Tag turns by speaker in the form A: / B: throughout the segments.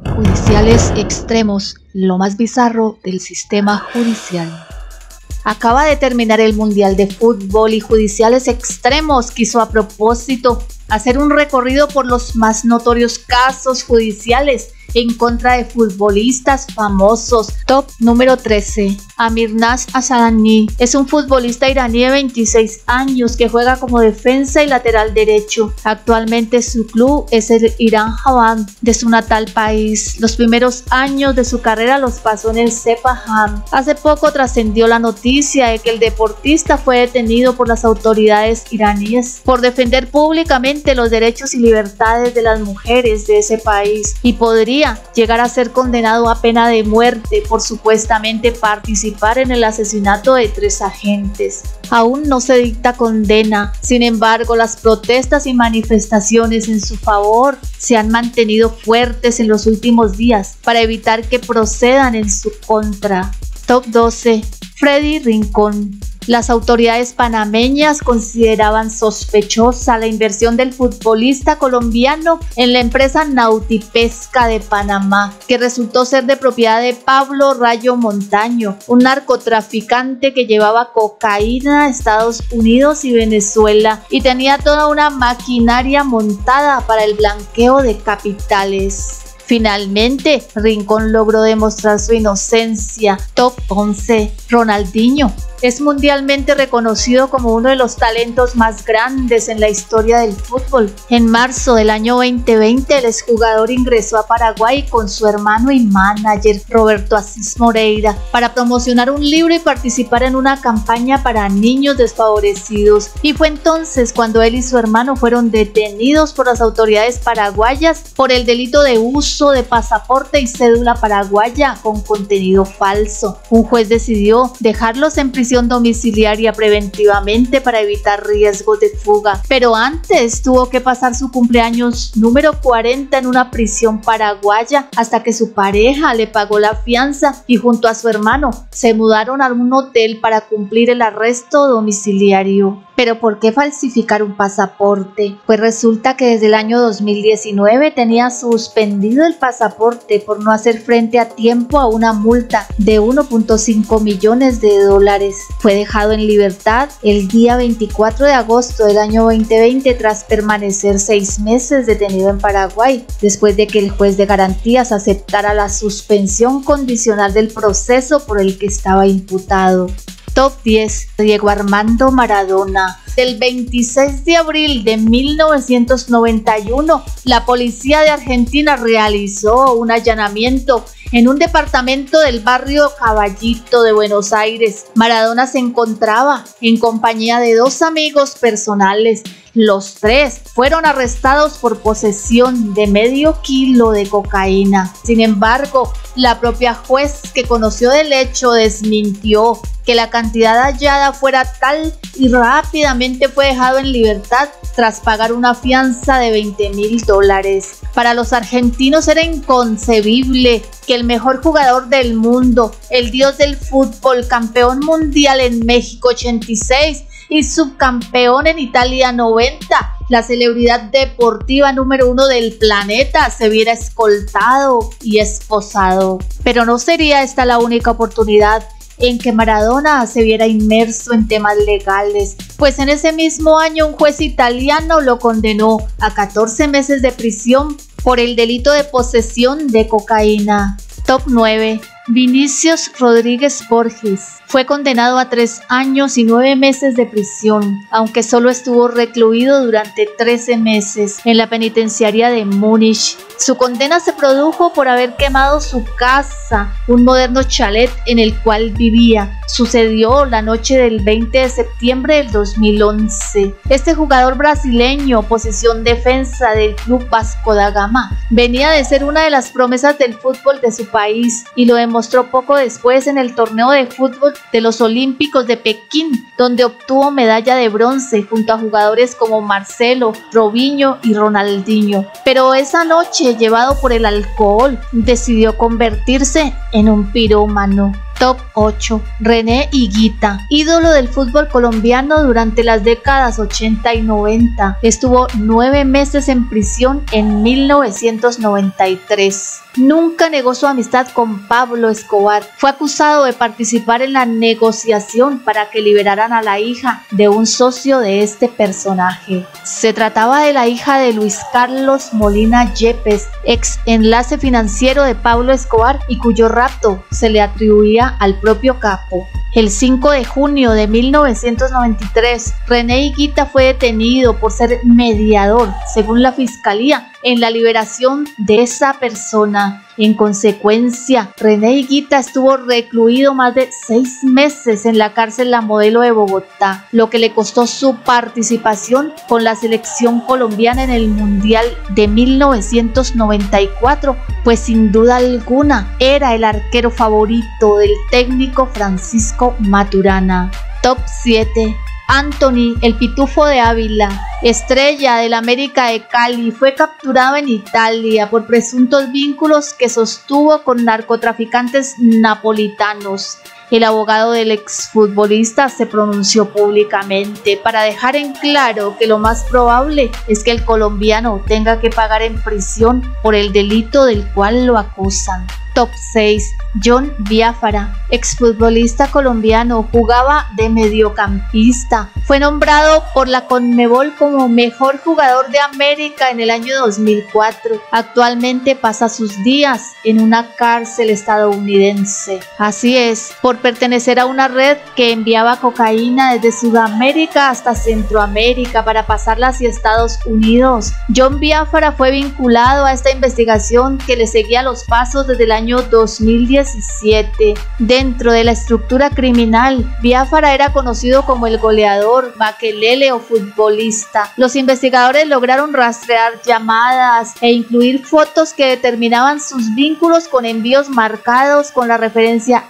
A: Judiciales extremos, lo más bizarro del sistema judicial. Acaba de terminar el Mundial de Fútbol y Judiciales Extremos quiso a propósito hacer un recorrido por los más notorios casos judiciales en contra de futbolistas famosos. Top número 13. Amirnaz Assadani es un futbolista iraní de 26 años que juega como defensa y lateral derecho. Actualmente su club es el Iran Javan de su natal país. Los primeros años de su carrera los pasó en el Sepahan. Hace poco trascendió la noticia de que el deportista fue detenido por las autoridades iraníes por defender públicamente los derechos y libertades de las mujeres de ese país y podría llegar a ser condenado a pena de muerte por supuestamente participar en el asesinato de 3 agentes. Aún no se dicta condena, sin embargo las protestas y manifestaciones en su favor se han mantenido fuertes en los últimos días para evitar que procedan en su contra. Top 12. Freddy Rincón. Las autoridades panameñas consideraban sospechosa la inversión del futbolista colombiano en la empresa Nautipesca de Panamá, que resultó ser de propiedad de Pablo Rayo Montaño, un narcotraficante que llevaba cocaína a Estados Unidos y Venezuela y tenía toda una maquinaria montada para el blanqueo de capitales. Finalmente, Rincón logró demostrar su inocencia. Top 11. Ronaldinho. Es mundialmente reconocido como uno de los talentos más grandes en la historia del fútbol. En marzo del año 2020, el exjugador ingresó a Paraguay con su hermano y manager, Roberto Asís Moreira, para promocionar un libro y participar en una campaña para niños desfavorecidos. Y fue entonces cuando él y su hermano fueron detenidos por las autoridades paraguayas por el delito de uso de pasaporte y cédula paraguaya con contenido falso. Un juez decidió dejarlos en prisión domiciliaria preventivamente para evitar riesgos de fuga, pero antes tuvo que pasar su cumpleaños número 40 en una prisión paraguaya hasta que su pareja le pagó la fianza y junto a su hermano se mudaron a un hotel para cumplir el arresto domiciliario. ¿Pero por qué falsificar un pasaporte? Pues resulta que desde el año 2019 tenía suspendido el pasaporte por no hacer frente a tiempo a una multa de 1.5 millones de dólares. Fue dejado en libertad el día 24 de agosto del año 2020 tras permanecer 6 meses detenido en Paraguay, después de que el juez de garantías aceptara la suspensión condicional del proceso por el que estaba imputado. Top 10. Diego Armando Maradona. El 26 de abril de 1991, la policía de Argentina realizó un allanamiento en un departamento del barrio Caballito de Buenos Aires. Maradona se encontraba en compañía de 2 amigos personales. Los 3 fueron arrestados por posesión de medio kilo de cocaína. Sin embargo, la propia juez que conoció del hecho desmintió que la cantidad hallada fuera tal y rápidamente fue dejado en libertad tras pagar una fianza de $20.000. Para los argentinos era inconcebible que el mejor jugador del mundo, el dios del fútbol, campeón mundial en México 86 y subcampeón en Italia 90, la celebridad deportiva número 1 del planeta, se viera escoltado y esposado. Pero no sería esta la única oportunidad en que Maradona se viera inmerso en temas legales, pues en ese mismo año un juez italiano lo condenó a 14 meses de prisión por el delito de posesión de cocaína. Top 9. Vinicius Rodríguez Borges. Fue condenado a 3 años y 9 meses de prisión, aunque solo estuvo recluido durante 13 meses en la penitenciaria de Múnich. Su condena se produjo por haber quemado su casa, un moderno chalet en el cual vivía. Sucedió la noche del 20 de septiembre del 2011. Este jugador brasileño, posición defensa del club Vasco da Gama, venía de ser una de las promesas del fútbol de su país y lo demostró poco después en el torneo de fútbol de los Olímpicos de Pekín, donde obtuvo medalla de bronce junto a jugadores como Marcelo, Robinho y Ronaldinho. Pero esa noche, llevado por el alcohol, decidió convertirse en un pirómano. Top 8. René Higuita, ídolo del fútbol colombiano durante las décadas 80 y 90. Estuvo 9 meses en prisión en 1993. Nunca negó su amistad con Pablo Escobar. Fue acusado de participar en la negociación para que liberaran a la hija de un socio de este personaje. Se trataba de la hija de Luis Carlos Molina Yepes, ex enlace financiero de Pablo Escobar y cuyo rapto se le atribuía al propio capo. El 5 de junio de 1993, René Higuita fue detenido por ser mediador, según la fiscalía, en la liberación de esa persona. En consecuencia, René Higuita estuvo recluido más de 6 meses en la cárcel La Modelo de Bogotá, lo que le costó su participación con la selección colombiana en el Mundial de 1994, pues sin duda alguna era el arquero favorito del técnico Francisco Maturana. Top 7. Anthony El Pitufo de Ávila, estrella del América de Cali, fue capturado en Italia por presuntos vínculos que sostuvo con narcotraficantes napolitanos. El abogado del exfutbolista se pronunció públicamente para dejar en claro que lo más probable es que el colombiano tenga que pagar en prisión por el delito del cual lo acusan. Top 6. John Biafara, exfutbolista colombiano, jugaba de mediocampista. Fue nombrado por la Conmebol como mejor jugador de América en el año 2004. Actualmente pasa sus días en una cárcel estadounidense. Así es, por pertenecer a una red que enviaba cocaína desde Sudamérica hasta Centroamérica para pasarla hacia Estados Unidos. John Biafara fue vinculado a esta investigación que le seguía los pasos desde el año 2017. Dentro de la estructura criminal, Biafara era conocido como el goleador, makelele o futbolista. Los investigadores lograron rastrear llamadas e incluir fotos que determinaban sus vínculos con envíos marcados con la referencia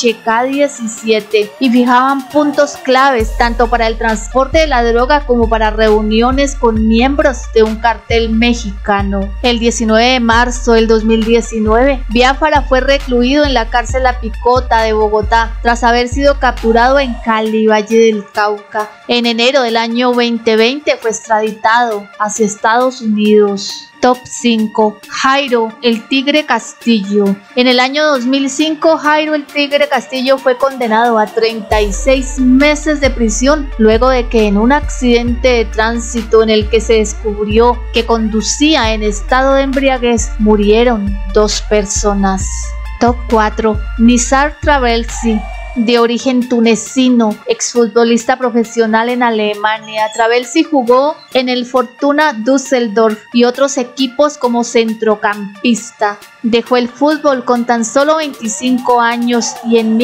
A: HK17 y fijaban puntos claves tanto para el transporte de la droga como para reuniones con miembros de un cartel mexicano. El 19 de marzo del 2019, Biafara fue recluido en la cárcel La Picota de Bogotá tras haber sido capturado en Cali, Valle del Cauca. En enero del año 2020 fue extraditado hacia Estados Unidos. Top 5. Jairo el Tigre Castillo. En el año 2005, Jairo el Tigre Castillo fue condenado a 36 meses de prisión luego de que en un accidente de tránsito en el que se descubrió que conducía en estado de embriaguez murieron 2 personas. Top 4. Nizar Travelsi, de origen tunecino, exfutbolista profesional en Alemania. Travelsi jugó en el Fortuna Düsseldorf y otros equipos como centrocampista. Dejó el fútbol con tan solo 25 años y en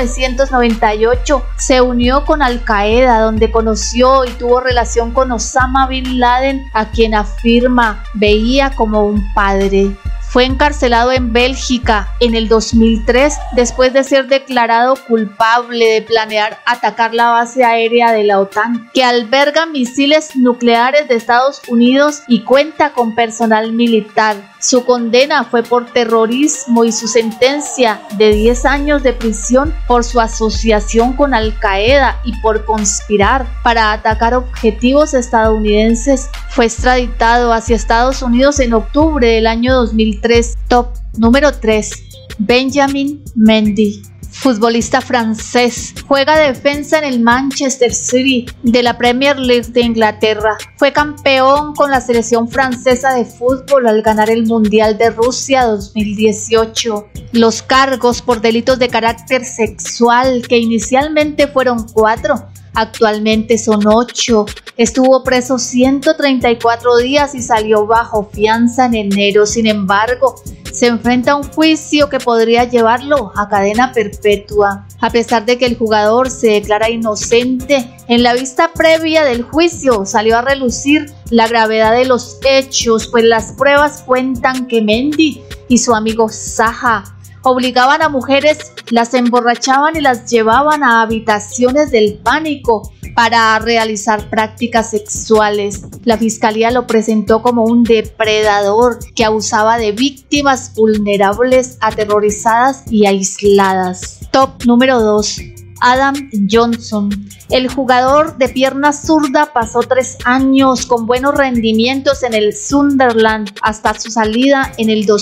A: 1998 se unió con Al Qaeda, donde conoció y tuvo relación con Osama Bin Laden, a quien afirma veía como un padre. Fue encarcelado en Bélgica en el 2003 después de ser declarado culpable de planear atacar la base aérea de la OTAN, que alberga misiles nucleares de Estados Unidos y cuenta con personal militar. Su condena fue por terrorismo y su sentencia de 10 años de prisión por su asociación con Al Qaeda y por conspirar para atacar objetivos estadounidenses. Fue extraditado hacia Estados Unidos en octubre del año 2003. Top número 3. Benjamin Mendy, futbolista francés, juega de defensa en el Manchester City de la Premier League de Inglaterra. Fue campeón con la selección francesa de fútbol al ganar el Mundial de Rusia 2018. Los cargos por delitos de carácter sexual, que inicialmente fueron 4, actualmente son 8. Estuvo preso 134 días y salió bajo fianza en enero. Sin embargo, se enfrenta a un juicio que podría llevarlo a cadena perpetua. A pesar de que el jugador se declara inocente, en la vista previa del juicio salió a relucir la gravedad de los hechos, pues las pruebas cuentan que Mendy y su amigo Zaha obligaban a mujeres, las emborrachaban y las llevaban a habitaciones del pánico para realizar prácticas sexuales. La fiscalía lo presentó como un depredador que abusaba de víctimas vulnerables, aterrorizadas y aisladas. Top número 2. Adam Johnson. El jugador de pierna zurda pasó 3 años con buenos rendimientos en el Sunderland hasta su salida en el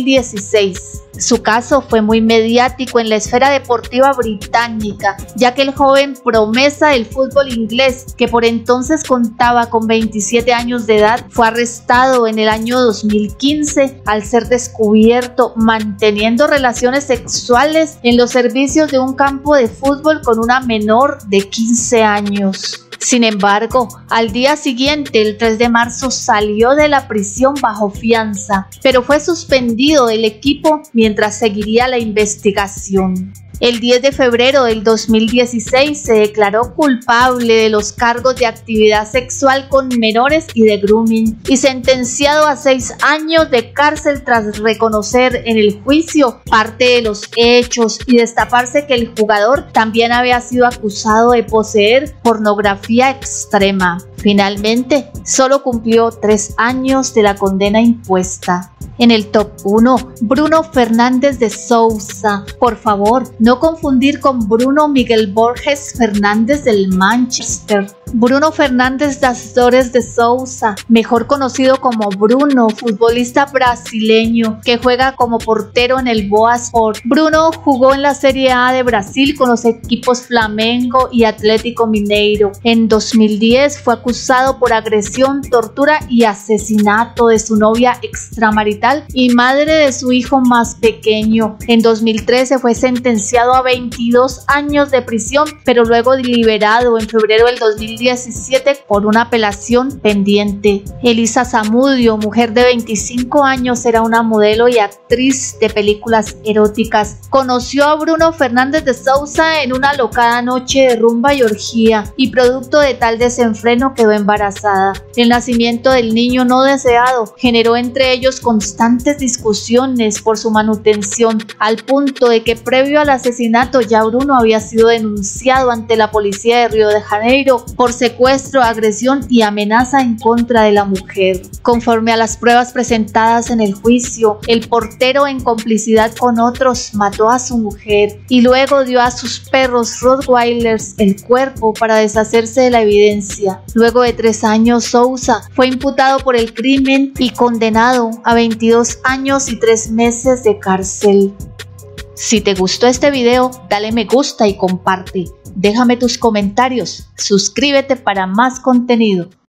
A: 2016. Su caso fue muy mediático en la esfera deportiva británica, ya que el joven promesa del fútbol inglés, que por entonces contaba con 27 años de edad, fue arrestado en el año 2015 al ser descubierto manteniendo relaciones sexuales en los servicios de un campo de fútbol con una menor de 15 años. Sin embargo, al día siguiente, el 3 de marzo, salió de la prisión bajo fianza, pero fue suspendido del equipo mientras seguiría la investigación. El 10 de febrero del 2016 se declaró culpable de los cargos de actividad sexual con menores y de grooming y sentenciado a 6 años de cárcel tras reconocer en el juicio parte de los hechos y destaparse que el jugador también había sido acusado de poseer pornografía extrema. Finalmente, solo cumplió 3 años de la condena impuesta. En el top 1, Bruno Fernández de Sousa. Por favor, no confundir con Bruno Miguel Borges Fernández del Manchester. Bruno Fernández das Dores de Sousa, mejor conocido como Bruno, futbolista brasileño que juega como portero en el Boa Sport. Bruno jugó en la Serie A de Brasil con los equipos Flamengo y Atlético Mineiro. En 2010 fue acusado por agresión, tortura y asesinato de su novia extramarital y madre de su hijo más pequeño. En 2013 fue sentenciado a 22 años de prisión, pero luego liberado en febrero del 2017 por una apelación pendiente. Elisa Zamudio, mujer de 25 años, era una modelo y actriz de películas eróticas. Conoció a Bruno Fernández de Sousa en una alocada noche de rumba y orgía, y producto de tal desenfreno quedó embarazada. El nacimiento del niño no deseado generó entre ellos constantes discusiones por su manutención, al punto de que previo al asesinato ya Bruno había sido denunciado ante la policía de Río de Janeiro por secuestro, agresión y amenaza en contra de la mujer. Conforme a las pruebas presentadas en el juicio, el portero, en complicidad con otros, mató a su mujer y luego dio a sus perros Rottweilers el cuerpo para deshacerse de la evidencia. Luego de 3 años, Sousa fue imputado por el crimen y condenado a 22 años y 3 meses de cárcel. Si te gustó este video, dale me gusta y comparte. Déjame tus comentarios. Suscríbete para más contenido.